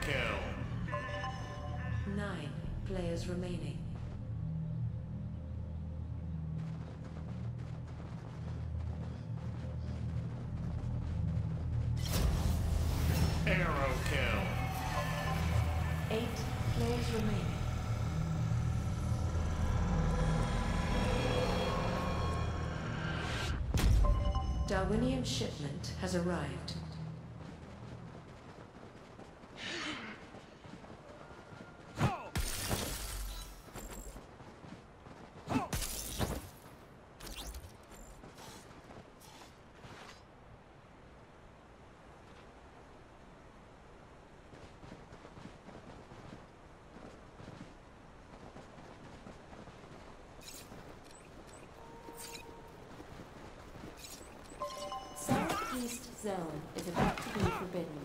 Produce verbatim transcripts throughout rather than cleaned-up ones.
kill. Nine players remaining. Arrow kill. Eight players remaining. Darwinian shipment has arrived. Southeast zone is about to be forbidden.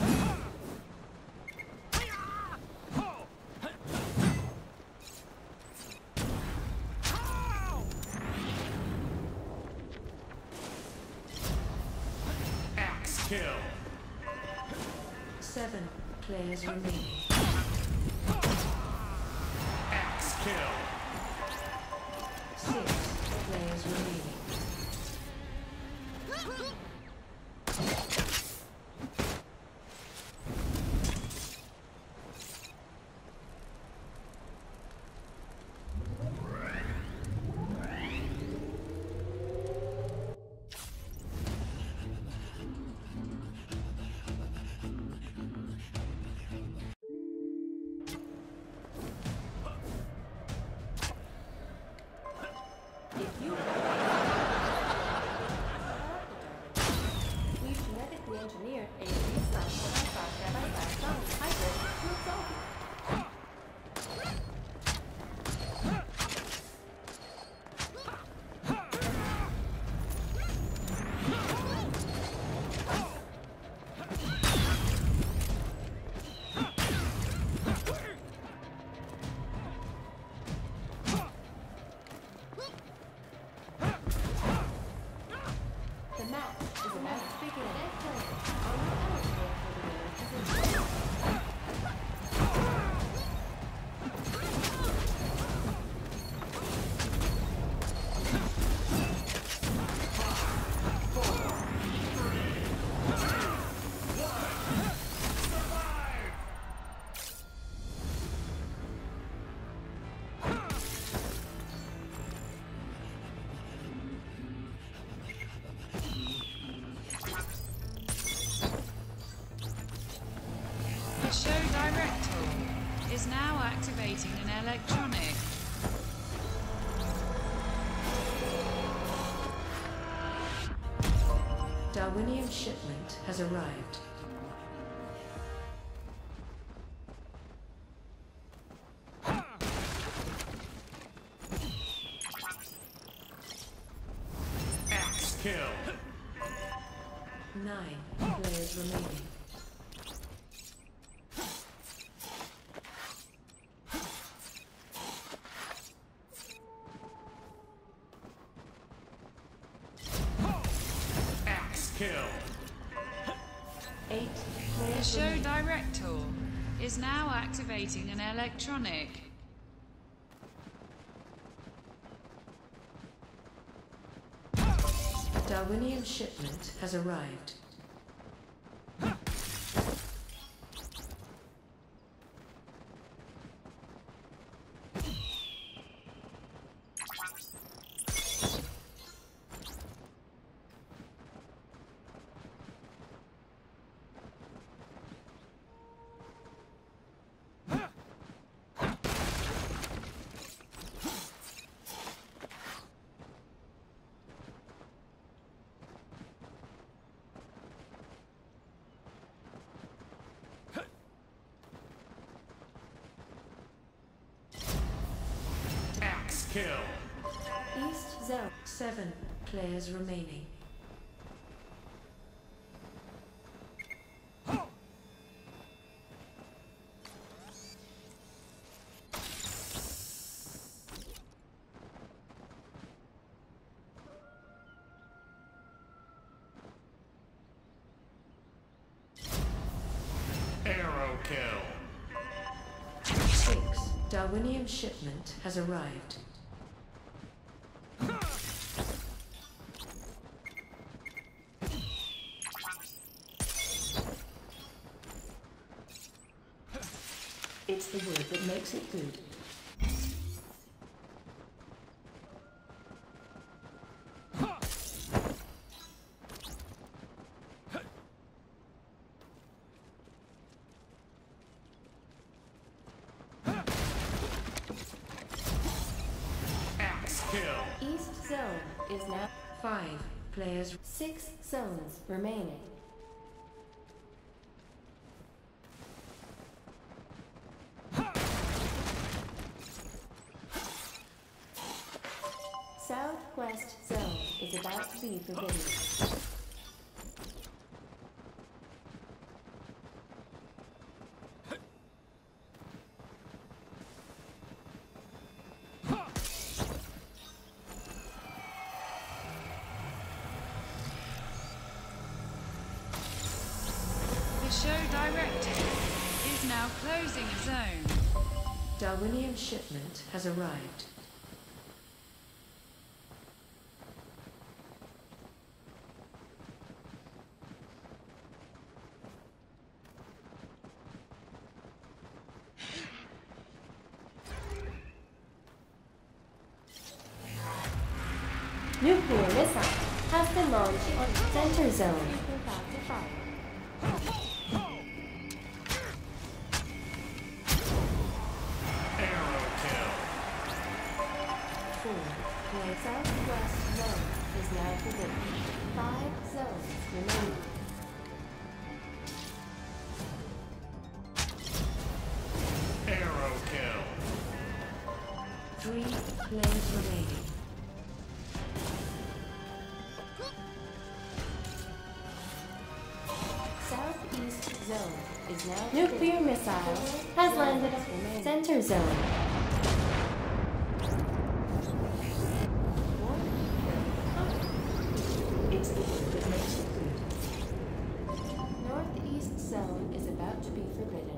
Axe kill. Seven players remaining. Axe kill. Six players remaining. We've genetically engineered A M D Ryzen hybrid to absolve you. The map is about to begin. Are you eligible for the winner's position? The show direct tool is now activating an electronic. Darwinian shipment has arrived. Axe kill. Nine players remaining. Axe kill. Eight The players show remaining. direct tool is now activating an electronic. Darwinian shipment has arrived. Axe kill. East zone. Seven players remaining. Arrow kill. kill. Six. Darwinium shipment has arrived. It's the word that makes it good. Axe kill. East zone is now Five players. six zones remaining. Southwest zone is about to be forbidden. The show director is now closing a zone. Darwinium shipment has arrived. Nuclear missile has been launched on center zone. Arrow kill. Four players. Southwest zone is now forbidden. Five zones remaining. Arrow kill. Three players remaining. Southeast zone is now nuclear missile has landed on center zone. It's the word that makes it good. Northeast zone is about to be forbidden.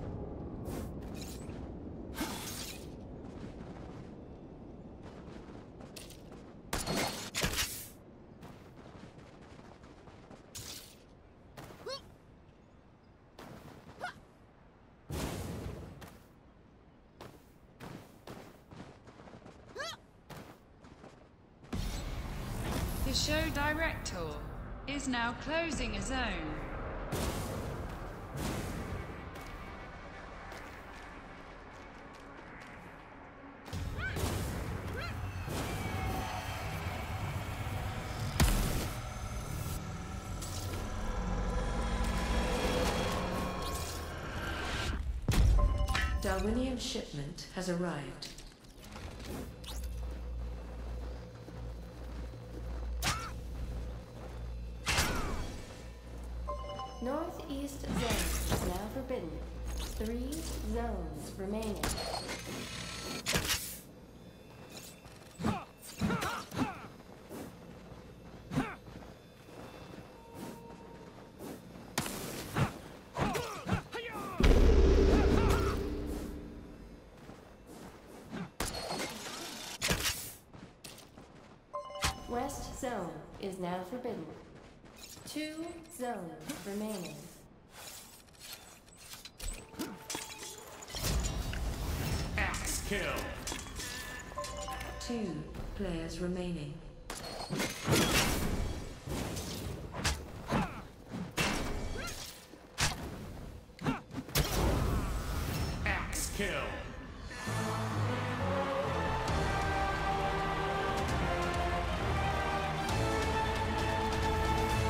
The show director is now closing a zone. Darwinium shipment has arrived. Northeast zone is now forbidden. Three zones remaining. West zone is now forbidden. Two zones remaining. Axe kill. Two players remaining. Axe kill.